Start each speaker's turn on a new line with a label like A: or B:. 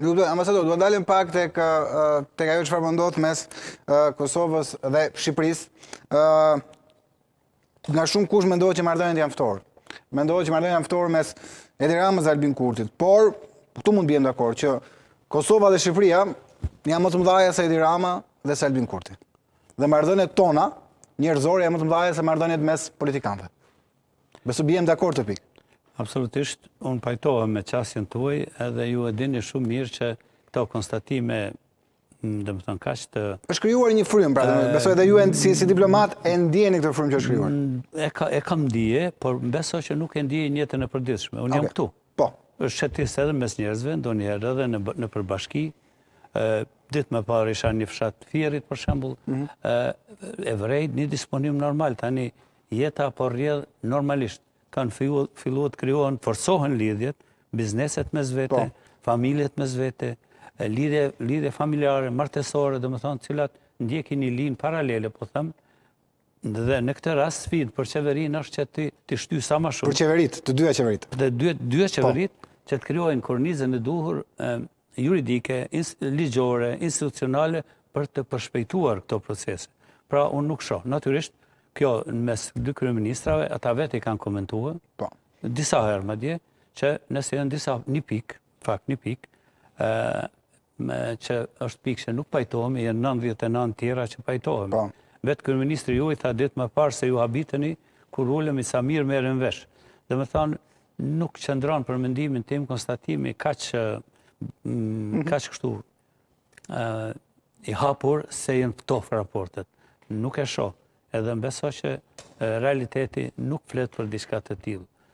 A: Ambasador, do dalim pak tek ajo çfarë po ndodh mes Kosovës dhe Shqipërisë. Nga shumë kush mendohet që marrëdhëniet janë ftohtë. Mendohet që marrëdhënia janë ftohtë mes Edi Ramës dhe Albin Kurtit. Por këtu mund të bijem dakord që Kosova dhe Shqipëria janë më të mëdha se Edi Rama dhe se Albin Kurti. Dhe marrëdhëniet tona njerëzore janë më të mëdha se marrëdhëniet mes politikanëve. Besoj bijem dakord të pikë.
B: Absolutisht, unë pajtohem me qasjen tuaj edhe ju e dini shumë mirë që këto konstatime, dhe më thënë kaq të...
A: Është krijuar një frym, pra, besoj edhe ju si diplomat e ndjeni këtë frym që është krijuar.
B: E kam ndije, por besoj që nuk e ndije në jetën e përditshme. Unë jam këtu.
A: Po.
B: Është çetisë edhe mes njerëzve, ndonjëherë edhe në përbashki. Ditë më parë isha një fshat Fierit, për shembull, e vërejt një disponim normal. Tani jeta po rrjedh normalisht. Kanë filluar të krijohen, forcohen lidhjet, bizneset mes vete, familjet mes vete, lidhje familjare, martesore, domethënë, të cilat ndjekin një linjë paralele, po them, dhe në këtë rast sfidë për qeverinë është që të shty sa më shumë.
A: Për qeverit, të dyja qeverit.
B: Dhe dyja qeverit që të krijojnë kornizën e duhur juridike, ligjore, institucionale për të përshpejtuar këto procese. Pra unë nuk shoh, natyrisht kjo mes dy kryeministrave, ata vetë i kanë komentuar, disa herë madje, që nëse janë një pikë, që është pikë që nuk pajtohemi, janë 99 tjera që pajtohemi. Vetë kryeministri ju i tha ditë më parë se ju habiteni kur ulemi sa mirë merren vesh. Dhe më thonë, nuk qëndron për mendimin tim konstatimi kaq kështu i hapur se janë ftohtë raportet. Nuk e shoh. Edhe mbesoj që realiteti nuk flet për diçka të tillë.